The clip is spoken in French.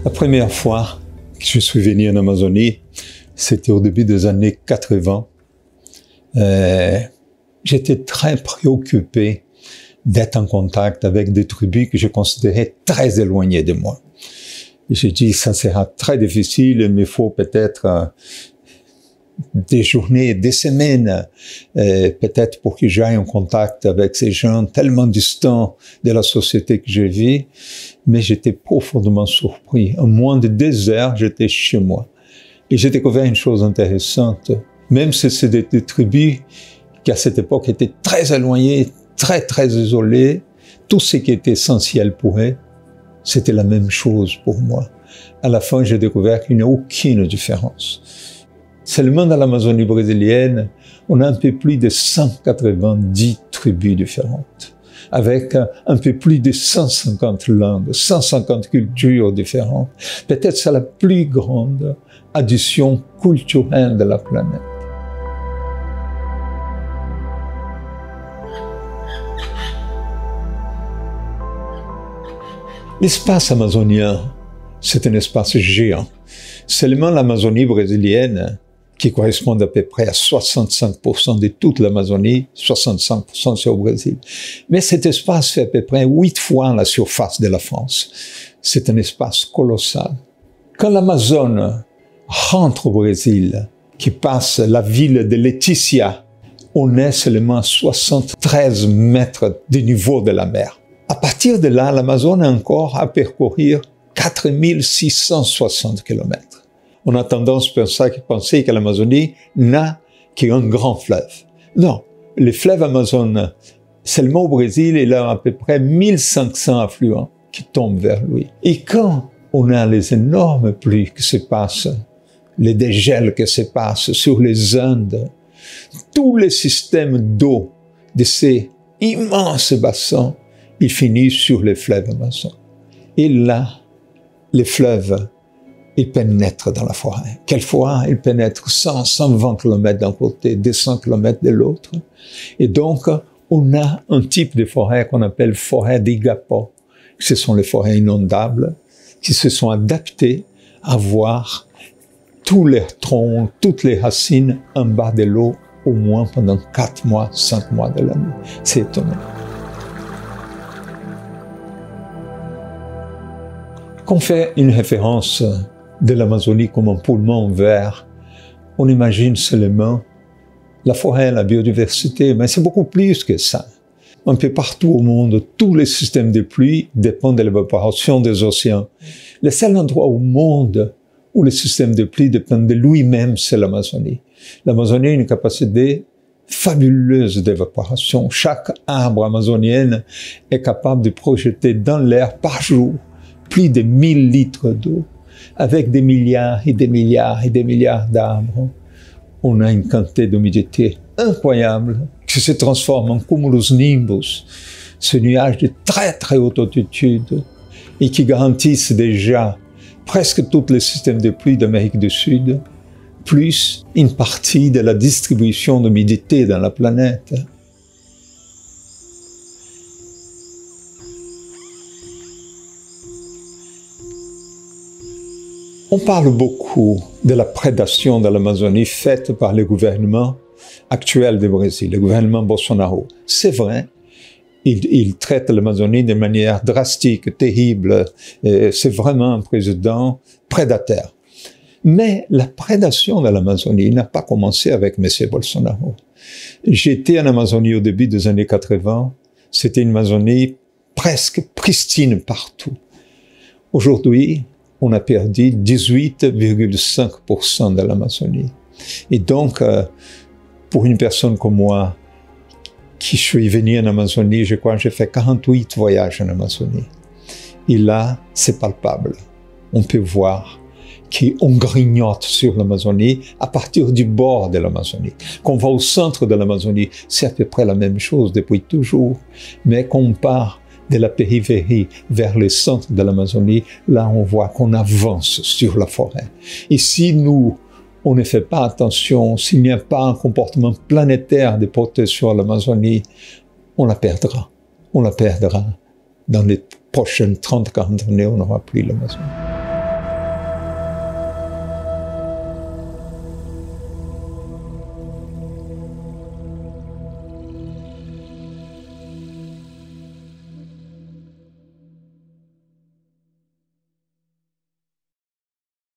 La première fois que je suis venu en Amazonie, c'était au début des années 80. J'étais très préoccupé d'être en contact avec des tribus que je considérais très éloignées de moi. Et j'ai dit, ça sera très difficile, il me faut peut-être des journées, des semaines, peut-être pour que j'aille en contact avec ces gens tellement distants de la société que je vis. Mais j'étais profondément surpris. En moins de 2 heures, j'étais chez moi. Et j'ai découvert une chose intéressante. Même si c'était des tribus qui, à cette époque, étaient très éloignées, très, très isolées, tout ce qui était essentiel pour eux, c'était la même chose pour moi. À la fin, j'ai découvert qu'il n'y a aucune différence. Seulement dans l'Amazonie brésilienne, on a un peu plus de 190 tribus différentes, avec un peu plus de 150 langues, 150 cultures différentes. Peut-être c'est la plus grande addition culturelle de la planète. L'espace amazonien, c'est un espace géant. Seulement l'Amazonie brésilienne, qui correspond à peu près à 65% de toute l'Amazonie, 65% c'est au Brésil. Mais cet espace fait à peu près 8 fois la surface de la France. C'est un espace colossal. Quand l'Amazone rentre au Brésil, qui passe la ville de Leticia, on est seulement à 73 mètres du niveau de la mer. À partir de là, l'Amazone a encore à parcourir 4660 kilomètres. On a tendance à penser que l'Amazonie n'a qu'un grand fleuve. Non, le fleuve Amazone, seulement au Brésil, il a à peu près 1500 affluents qui tombent vers lui. Et quand on a les énormes pluies qui se passent, les dégels qui se passent sur les Andes, tous les systèmes d'eau de ces immenses bassins, ils finissent sur le fleuve Amazone. Et là, les fleuves, ils pénètrent dans la forêt. Quelquefois, ils pénètrent 120 km d'un côté, 200 km de l'autre. Et donc, on a un type de forêt qu'on appelle forêt d'Igapó. Ce sont les forêts inondables qui se sont adaptées à voir tous les troncs, toutes les racines en bas de l'eau, au moins pendant 4 mois, 5 mois de l'année. C'est étonnant. Quand on fait une référence de l'Amazonie comme un poumon vert, on imagine seulement la forêt, la biodiversité, mais c'est beaucoup plus que ça. Un peu partout au monde, tous les systèmes de pluie dépendent de l'évaporation des océans. Le seul endroit au monde où le système de pluie dépend de lui-même, c'est l'Amazonie. L'Amazonie a une capacité fabuleuse d'évaporation. Chaque arbre amazonien est capable de projeter dans l'air par jour plus de 1000 litres d'eau. Avec des milliards et des milliards et des milliards d'arbres, on a une quantité d'humidité incroyable qui se transforme en cumulus-nimbus, ce nuage de très très haute altitude et qui garantissent déjà presque tous les systèmes de pluie d'Amérique du Sud, plus une partie de la distribution d'humidité dans la planète. On parle beaucoup de la prédation de l'Amazonie faite par le gouvernement actuel du Brésil, le gouvernement Bolsonaro. C'est vrai, il traite l'Amazonie de manière drastique, terrible. C'est vraiment un président prédateur. Mais la prédation de l'Amazonie n'a pas commencé avec M. Bolsonaro. J'étais en Amazonie au début des années 80. C'était une Amazonie presque pristine partout. Aujourd'hui, on a perdu 18,5% de l'Amazonie. Et donc, pour une personne comme moi, qui suis venu en Amazonie, je crois que j'ai fait 48 voyages en Amazonie. Et là, c'est palpable. On peut voir qu'on grignote sur l'Amazonie à partir du bord de l'Amazonie. Quand on va au centre de l'Amazonie, c'est à peu près la même chose depuis toujours. Mais quand on part de la périphérie vers le centre de l'Amazonie, là on voit qu'on avance sur la forêt. Et si nous, on ne fait pas attention, s'il n'y a pas un comportement planétaire de protection à l'Amazonie, on la perdra. On la perdra. Dans les prochaines 30-40 années, on n'aura plus l'Amazonie.